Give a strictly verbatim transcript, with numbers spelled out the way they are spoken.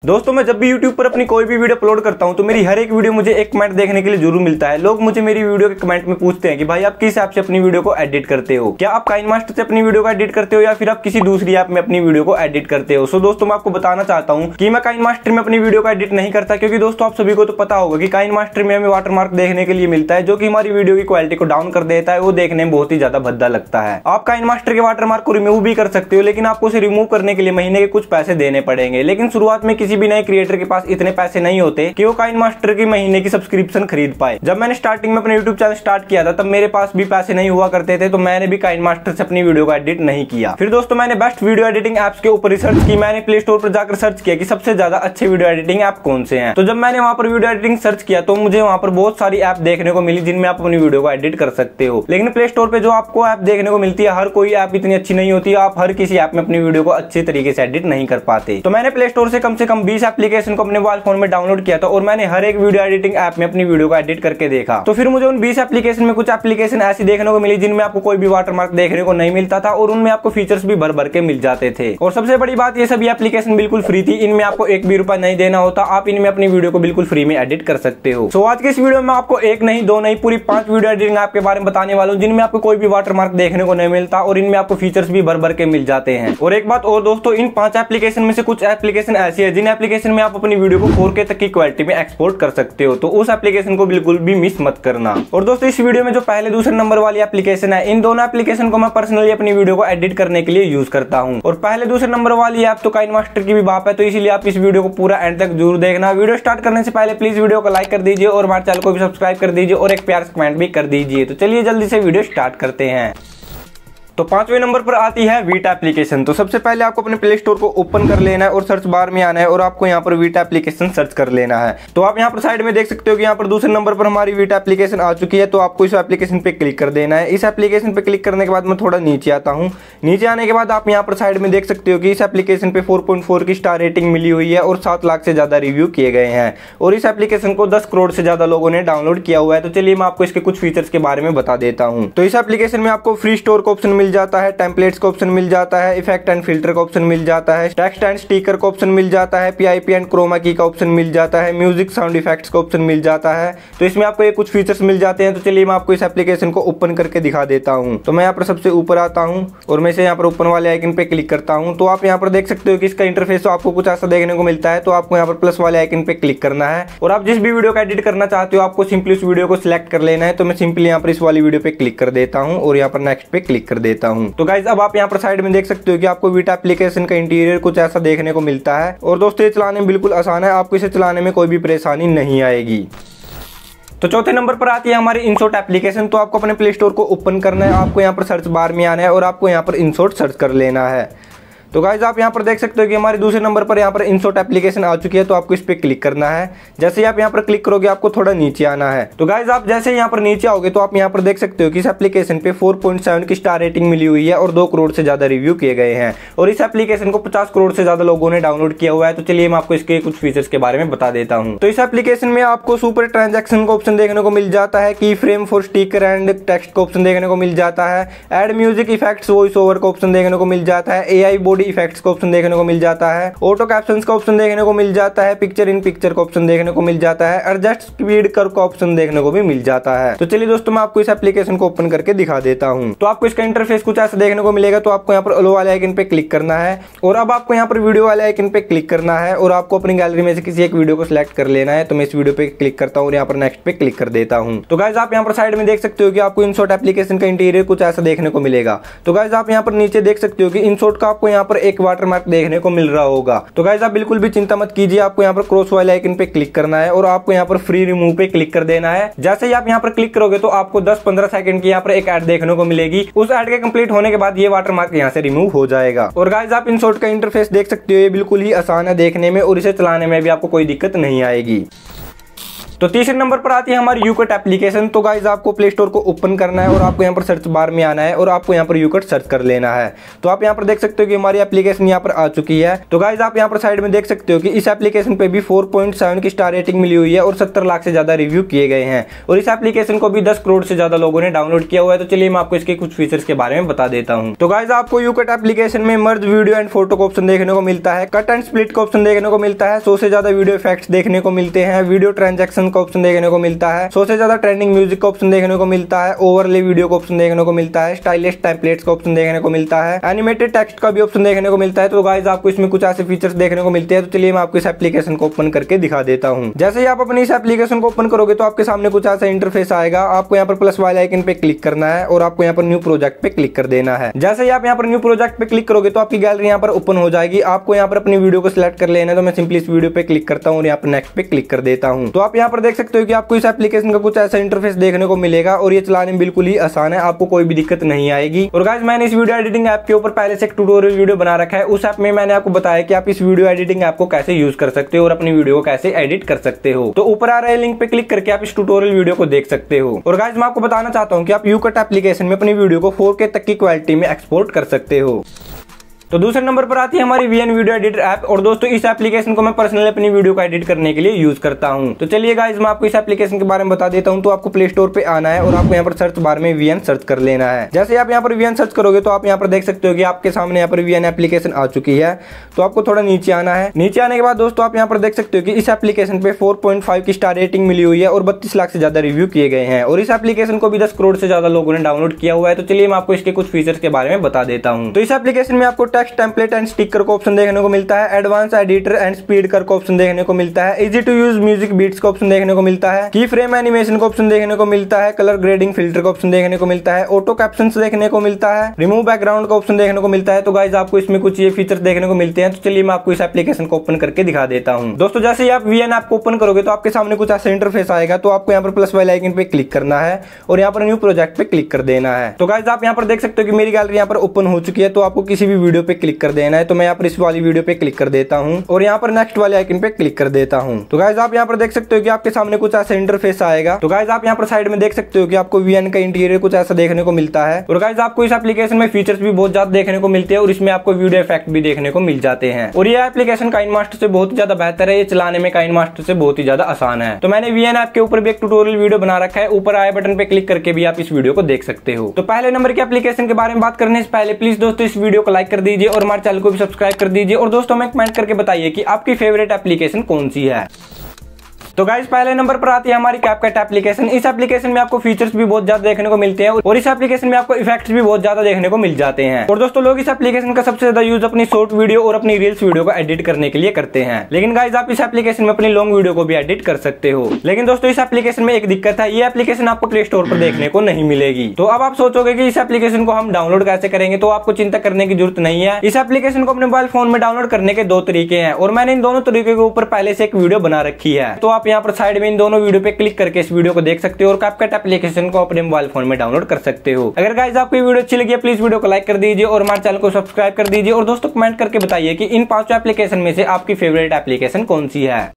दोस्तों मैं जब भी यूट्यूब पर अपनी कोई भी वीडियो अपलोड करता हूं तो मेरी हर एक वीडियो मुझे एक कमेंट देखने के लिए जरूर मिलता है। लोग मुझे मेरी वीडियो के कमेंट में पूछते हैं कि भाई आप किस ऐप से अपनी वीडियो को एडिट करते हो, क्या आप काइनमास्टर से अपनी वीडियो को एडिट करते हो या फिर आप किसी दूसरी ऐप में अपनी वीडियो को एडिट करते हो। सो दोस्तों मैं आपको बताना चाहता हूं कि मैं काइनमास्टर में अपनी वीडियो को एडिट नहीं करता, क्योंकि दोस्तों आप सभी को तो पता होगा कि काइनमास्टर में हमें वाटरमार्क देखने के लिए मिलता है जो कि हमारी वीडियो की क्वालिटी को डाउन कर देता है। वो देखने में बहुत ही ज्यादा भद्दा लगता है। आप काइनमास्टर के वाटरमार्क को रिमूव भी कर सकते हो, लेकिन आपको उसे रिमूव करने के लिए महीने के कुछ पैसे देने पड़ेंगे। लेकिन शुरुआत में किसी भी नए क्रिएटर के पास इतने पैसे नहीं होते कि वो काइनमास्टर की महीने की सब्सक्रिप्शन खरीद पाए। जब मैंने स्टार्टिंग में अपने यूट्यूब चैनल स्टार्ट किया था तब मेरे पास भी पैसे नहीं हुआ करते थे, तो मैंने भी काइनमास्टर से अपनी वीडियो को एडिट नहीं किया। फिर दोस्तों मैंने बेस्ट वीडियो एडिटिंग एप्स के ऊपर रिसर्च की। मैंने प्ले स्टोर पर जाकर सर्च किया कि सबसे ज्यादा अच्छे वीडियो एडिटिंग ऐप कौन से हैं। तो जब मैंने वहां पर वीडियो एडिटिंग सर्च किया तो मुझे वहां पर बहुत सारी ऐप देखने को मिली जिनमें आप अपनी वीडियो को एडिट कर सकते हो। लेकिन प्ले स्टोर पे जो आपको ऐप देखने को मिलती है हर कोई ऐप इतनी अच्छी नहीं होती। आप हर किसी ऐप में अपनी वीडियो को अच्छे तरीके से एडिट नहीं कर पाते। तो मैंने प्ले स्टोर से कम से कम बीस एप्लीकेशन को अपने मोबाइल फोन में डाउनलोड किया था और मैंने हर एक वीडियो एडिटिंग ऐप में अपनी वीडियो को एडिट करके देखा। तो फिर मुझे उन बीस एप्लीकेशन में कुछ एप्लीकेशन ऐसी देखने को मिली जिनमें आपको कोई भी वाटरमार्क देखने को नहीं मिलता था और उनमें आपको फीचर्स भी भर भर के मिल जाते थे। और सबसे बड़ी बात ये सभी एप्लीकेशन बिल्कुल फ्री थी। इनमें आपको एक भी रुपया नहीं देना होता। आप इनमें अपनी वीडियो को बिल्कुल फ्री में एडिट कर सकते हो। तो आज के इस वीडियो में आपको एक नहीं दो नहीं पूरी पांच वीडियो एडिटिंग ऐप के बारे में बताने वाला हूं जिनमें आपको कोई भी वाटरमार्क देखने को नहीं मिलता और इनमें आपको फीचर्स भी भर भर के मिल जाते हैं। और एक बात और दोस्तों, इन पांच एप्लीकेशन में से कुछ एप्लीकेशन ऐसी है जिन एप्लीकेशन में आप अपनी वीडियो को फोर के तक की क्वालिटी में एक्सपोर्ट कर सकते हो। तो उस एप्लीकेशन को बिल्कुल भी मिस मत करना। और दोस्तों इस वीडियो में जो पहले दूसरे नंबर वाली एप्लीकेशन है, इन दोनों एप्लीकेशन को मैं पर्सनली अपनी वीडियो को एडिट करने के लिए यूज करता हूं। और पहले दूसरे नंबर वाली ऐप तो काइनमास्टर की भी बाप है, तो इसीलिए आप इस वीडियो को पूरा एंड तक जरूर देखना। वीडियो स्टार्ट करने से पहले प्लीज वीडियो को लाइक कर दीजिए और हमारे चैनल को भी सब्सक्राइब कर दीजिए और एक प्यार से कमेंट भी कर दीजिए। तो चलिए जल्दी से वीडियो स्टार्ट करते हैं। तो पांचवें नंबर पर आती है वीटा एप्लीकेशन। तो सबसे पहले आपको अपने प्ले स्टोर को ओपन कर लेना है और सर्च बार में आना है और आपको यहाँ पर वीटा एप्लीकेशन सर्च कर लेना है। तो आप यहाँ पर साइड में देख सकते हो कि यहाँ पर दूसरे नंबर पर हमारी वीटा एप्लीकेशन आ चुकी है। तो आपको इस एप्लीकेशन पे क्लिक कर देना है। इस एप्लीकेशन पे क्लिक करने के बाद मैं थोड़ा नीचे आता हूँ। नीचे आने के बाद आप यहाँ पर साइड में देख सकते हो कि इस एप्लीकेशन पे फोर पॉइंट फोर की स्टार रेटिंग मिली हुई है और सात लाख से ज्यादा रिव्यू किए गए हैं और इस एप्लीकेशन को दस करोड़ से ज्यादा लोगों ने डाउनलोड किया हुआ है। तो चलिए मैं आपको इसके कुछ फीचर्स के बारे में बता देता हूँ। तो इस एप्लीकेशन में आपको फ्री स्टोर का ऑप्शन मिल जाता है, टेम्पलेट का ऑप्शन मिल जाता है, इफेक्ट एंड फिल्टर का ऑप्शन मिल जाता है, टेक्स्ट एंड स्टिकर का ऑप्शन मिल जाता है, पीआईपी एंड क्रोमा की का ऑप्शन मिल जाता है, म्यूजिक साउंड इफेक्ट्स का ऑप्शन मिल जाता है। तो इसमें आपको ये कुछ फीचर्स मिल जाते हैं। तो चलिए मैं आपको इस एप्लीकेशन को ओपन करके दिखा देता हूं। तो मैं यहाँ पर सबसे ऊपर आता हूं और मैं से यहाँ पर ओपन वाले आइकन पे क्लिक करता हूं। तो आप यहाँ पर देख सकते हो कि इसका इंटरफेस तो आपको कुछ ऐसा देखने को मिलता है। तो आपको यहाँ पर प्लस वाले आइकन पे क्लिक करना है और आप जिस भी वीडियो को एडिट करना चाहते हो आपको सिंपली उस वीडियो को सिलेक्ट कर लेना है। तो मैं सिंपली यहाँ पर इस वाली वीडियो पे क्लिक कर देता हूँ और यहाँ पर नेक्स्ट पे क्लिक कर देता हूँ। तो गाइज अब आप यहाँ पर साइड में देख सकते हो कि आपको वीटा एप्लीकेशन का इंटीरियर कुछ ऐसा देखने को मिलता है। और दोस्तों ये चलाने में बिल्कुल आसान है, आपको इसे चलाने में कोई भी परेशानी नहीं आएगी। तो चौथे नंबर पर आती है हमारी इनशॉट एप्लीकेशन। तो आपको अपने प्ले स्टोर को ओपन करना है, आपको यहाँ पर सर्च बार में आना है और आपको यहाँ पर इनशॉट सर्च कर लेना है। तो गाइज आप यहाँ पर देख सकते हो कि हमारे दूसरे नंबर पर यहाँ पर इनशॉट एप्लीकेशन आ चुकी है। तो आपको इस पे क्लिक करना है। जैसे ही आप यहाँ पर क्लिक करोगे आपको थोड़ा नीचे आना है। तो गाइज आप जैसे यहाँ पर नीचे आओगे तो आप यहाँ पर देख सकते हो कि इस एप्लीकेशन पे फोर पॉइंट सेवन की स्टार रेटिंग मिली हुई है और दो करोड़ से ज्यादा रिव्यू किए गए हैं और इस एप्लीकेशन को पचास करोड़ से ज्यादा लोगों ने डाउनलोड किया हुआ है। तो चलिए मैं आपको इसके कुछ फीचर्स के बारे में बता देता हूँ। तो इस एप्लीकेशन में आपको सुपर ट्रांजेक्शन का ऑप्शन देखने को मिल जाता है, की frame for sticker and text का ऑप्शन देखने को मिल जाता है, add music effects voice over का ऑप्शन देखने को मिल जाता है, एआई बॉडी इफेक्ट्स का ऑप्शन देखने को मिल जाता है, ऑटो कैप्शंस का ऑप्शन देखने को मिल जाता है, पिक्चर इन पिक्चर का ऑप्शन देखने को मिल जाता है, एडजस्ट स्पीड कर्व का ऑप्शन देखने को भी मिल जाता है। तो चलिए दोस्तों मैं आपको इस एप्लीकेशन को ओपन करके दिखा देता हूं। तो आपको इसका इंटरफेस कुछ ऐसा देखने को मिलेगा। तो आपको यहाँ पर अलो वाले आइकन पे क्लिक करना है और अब आपको यहाँ पर वीडियो वाले आइकन पे क्लिक करना है और आपको अपनी गैलरी में से किसी एक वीडियो को सिलेक्ट कर लेना है। तो मैं इस वीडियो पे क्लिक करता हूँ और यहाँ पर नेक्स्ट पे क्लिक कर देता हूँ। तो गाइज आप यहाँ पर साइड में देख सकते हो कि आपको इनशॉट एप्लीकेशन का इंटीरियर कुछ ऐसा देखने को मिलेगा। तो गाइज आप यहाँ पर नीचे देख सकते हो कि इनशॉट का आपको यहाँ पर एक वाटरमार्क देखने को मिल रहा होगा। तो गाइज आप बिल्कुल भी चिंता मत कीजिए, आपको यहाँ पर क्रॉस वाले आइकन पे क्लिक करना है और आपको यहाँ पर फ्री रिमूव पे क्लिक कर देना है। जैसे ही आप यहाँ पर क्लिक करोगे तो आपको दस पंद्रह सेकंड की यहाँ पर एक ऐड देखने को मिलेगी। उस ऐड के कंप्लीट होने के बाद ये वाटरमार्क यहाँ से रिमूव हो जाएगा। और गाइज आप इनशॉट का इंटरफेस देख सकते हो, ये बिल्कुल ही आसान है देखने में और इसे चलाने में भी आपको कोई दिक्कत नहीं आएगी। तो तीसरे नंबर पर आती है हमारी यूकट एप्लीकेशन। तो गाइज आपको प्ले स्टोर को ओपन करना है और आपको यहाँ पर सर्च बार में आना है और आपको यहाँ पर यूकट सर्च कर लेना है। तो आप यहाँ पर देख सकते हो कि हमारी एप्लीकेशन यहाँ पर आ चुकी है। तो गाइज आप यहाँ पर साइड में देख सकते हो कि इस एप्लीकेशन पे भी फोर पॉइंट सेवन की स्टार रेटिंग मिली हुई है और सत्तर लाख से ज्यादा रिव्यू किए गए हैं और इस एप्लीकेशन को भी दस करोड़ से ज्यादा लोगों ने डाउनलोड किया हुआ है। तो चलिए मैं आपको इसके कुछ फीचर्स के बारे में बता देता हूँ। तो गाइज आपको यूकट एप्लीकेशन में मर्ज वीडियो एंड फोटो का ऑप्शन देखने को मिलता है, कट एंड स्प्लिट का ऑप्शन देखने को मिलता है, सौ से ज्यादा वीडियो इफेक्ट्स देखने को मिलते हैं, वीडियो ट्रांजैक्शन का ऑप्शन देखने को मिलता है, सौ से ज्यादा ट्रेंडिंग म्यूजिक का ऑप्शन देखने को मिलता है, ओवरले वीडियो का ऑप्शन देखने को मिलता है, स्टाइलिश टेम्पलेट्स का ऑप्शन देखने को मिलता है, एनिमेटेड टेक्स्ट का भी ऑप्शन देखने को मिलता है। तो गाइज आपको इसमें कुछ ऐसे फीचर्स देखने को मिलते हैं। तो चलिए मैं आपको इस एप्लीकेशन को ओपन करके दिखा देता हूँ। जैसे ही आप अपनी इस एप्लीकेशन को ओपन करोगे तो आपके सामने कुछ ऐसा इंटरफेस आएगा। आपको यहाँ पर प्लस वाले आइकन पे क्लिक करना है और आपको यहाँ पर न्यू प्रोजेक्ट पे क्लिक कर देना है। जैसे ही आप यहाँ पर न्यू प्रोजेक्ट पे क्लिक करोगे तो आपकी गैलरी यहाँ पर ओपन हो जाएगी। आपको यहाँ पर अपनी वीडियो को सिलेक्ट कर लेना है। तो मैं सिंपली इस वीडियो पे क्लिक करता हूँ और यहाँ पर नेक्स्ट पे क्लिक कर देता हूँ। तो आप यहाँ पर देख सकते हो कि आपको इस एप्लीकेशन का कुछ ऐसा इंटरफेस देखने को मिलेगा और ये चलाने में बिल्कुल ही आसान है, आपको कोई भी दिक्कत नहीं आएगी। और गाइस मैंने इस वीडियो एडिटिंग ऐप के ऊपर पहले से एक ट्यूटोरियल वीडियो बना रखा है। उस ऐप में मैंने आपको बताया कि आप इस वीडियो एडिटिंग ऐप को कैसे यूज कर सकते हो और अपनी वीडियो को कैसे एडिट कर सकते हो। तो ऊपर आ रहे लिंक पे क्लिक करके आप इस ट्यूटोरियल वीडियो को देख सकते हो। और गाइस मैं आपको बताना चाहता हूँ कि आप यूकट एप्लीकेशन में अपनी वीडियो को फोर के तक की क्वालिटी में एक्सपोर्ट कर सकते हो। तो दूसरे नंबर पर आती है हमारी वीएन वीडियो एडिटर ऐप। और दोस्तों इस एप्लीकेशन को मैं पर्सनली अपनी वीडियो को एडिट करने के लिए यूज करता हूं। तो चलिए गाइस मैं आपको इस एप्लीकेशन के बारे में बता देता हूं। तो आपको प्ले स्टोर पे आना है और आपको यहाँ पर सर्च बार में वीएन सर्च कर लेना है। जैसे आप यहाँ पर वीएन सर्च करोगे तो आप यहाँ पर देख सकते हो कि आपके सामने यहाँ पर वीएन एप्लीकेशन आ चुकी है। तो आपको थोड़ा नीचे आना है। नीचे आने के बाद दोस्तों आप यहाँ पर देख सकते हो कि इस एप्लीकेशन पे फोर पॉइंट फाइव की स्टार रेटिंग मिली हुई है और बत्तीस लाख से ज्यादा रिव्यू किए गए हैं और इस एप्लीकेशन को भी दस करोड़ से ज्यादा लोगों ने डाउनलोड किया हुआ है। तो चलिए मैं आपको इसके कुछ फीचर्स के बारे में बता देता हूँ। तो इस एप्लीकेशन में आपको टेक्स्ट टेम्पलेट एंड स्टिकर का ऑप्शन देखने को मिलता है, एडवांस एडिटर एंड स्पीड कर का ऑप्शन देखने को मिलता है, easy to use music beats का ऑप्शन देखने को मिलता है, की फ्रेम एनिमेशन का ऑप्शन देखने को मिलता है, कलर ग्रेडिंग फिल्टर का ऑप्शन देखने को मिलता है, ऑटो कैप्शंस देखने को मिलता है, रिमूव बैकग्राउंड का ऑप्शन देखने को मिलता है। तो गाइस आपको इसमें कुछ ये फीचर्स देखने को मिलते हैं। तो चलिए मैं आपको इस एप्लीकेशन को ओपन करके दिखा देता हूँ। दोस्तों जैसे ही आप वीएन ऐप को ओपन करोगे तो आपके सामने कुछ ऐसा इंटरफेस आएगा। तो आपको यहाँ पर प्लस वाले आइकन पे क्लिक करना है और यहाँ पर न्यू प्रोजेक्ट पे क्लिक कर देना है। तो गाइस आप यहाँ पर देख सकते हो कि मेरी गैलरी यहाँ पर ओपन हो चुकी है। तो आपको किसी भी वीडियो पे क्लिक कर देना है। तो मैं यहाँ पर इस वाली वीडियो पे क्लिक कर देता हूं और यहाँ पर नेक्स्ट वाले आइकन पे क्लिक कर देता हूं। तो गाइस आप यहाँ पर देख सकते हो कि आपके सामने कुछ ऐसा इंटरफेस आएगा। तो गाइस आप यहाँ पर साइड में देख सकते हो कि आपको वीएन का इंटीरियर कुछ ऐसा देखने को मिलता है। और गाइस आपको इस एप्लीकेशन में फीचर्स भी बहुत ज्यादा देखने को मिलते हैं और इसमें आपको वीडियो इफेक्ट भी देखने को मिल जाते हैं। और ये एप्लीकेशन काइनमास्टर से बहुत ही ज्यादा बेहतर है, ये चलाने में काइनमास्टर से बहुत ही ज्यादा आसान है। तो मैंने वीएन ऐप के ऊपर भी एक ट्यूटोरियल वीडियो बना रखा है, ऊपर आए बटन पे क्लिक करके भी आप इस वीडियो को देख सकते हो। तो पहले नंबर के एप्लीकेशन के बारे में बात करने से पहले प्लीज दोस्तों इस वीडियो को लाइक कर दीजिए और हमारे चैनल को भी सब्सक्राइब कर दीजिए और दोस्तों में कमेंट करके बताइए कि आपकी फेवरेट एप्लीकेशन कौन सी है। तो गाइस पहले नंबर पर आती है हमारी कैपकट एप्लीकेशन। इस एप्लीकेशन में आपको फीचर्स भी बहुत ज्यादा देखने को मिलते हैं और इस एप्लीकेशन में आपको इफेक्ट्स भी बहुत ज्यादा देखने को मिल जाते हैं। और दोस्तों लोग इस एप्लीकेशन का सबसे ज्यादा यूज अपनी शॉर्ट वीडियो और अपनी रील्स वीडियो को एडिट करने के लिए करते हैं। लेकिन गाइस आप इस एप्लीकेशन में अपनी लॉन्ग वीडियो को भी एडिट कर सकते हो। लेकिन दोस्तों इस एप्लीकेशन में एक दिक्कत है, ये एप्लीकेशन आपको प्ले स्टोर पर देखने को नहीं मिलेगी। तो अब आप सोचोगे कि इस एप्लीकेशन को हम डाउनलोड कैसे करेंगे, तो आपको चिंता करने की जरूरत नहीं है। इस एप्लीकेशन को अपने मोबाइल फोन में डाउनलोड करने के दो तरीके हैं और मैंने इन दोनों तरीके के ऊपर पहले से एक वीडियो बना रखी है। तो आप यहाँ पर साइड में इन दोनों वीडियो पे क्लिक करके इस वीडियो को देख सकते हो और कैपकट एप्लीकेशन को अपने मोबाइल फोन में डाउनलोड कर सकते हो। अगर गाइस आपको ये वीडियो अच्छी लगी है प्लीज वीडियो को लाइक कर दीजिए और हमारे चैनल को सब्सक्राइब कर दीजिए और दोस्तों कमेंट करके बताइए कि इन पांचों एप्लीकेशन में से आपकी फेवरेट एप्लीकेशन कौन सी है।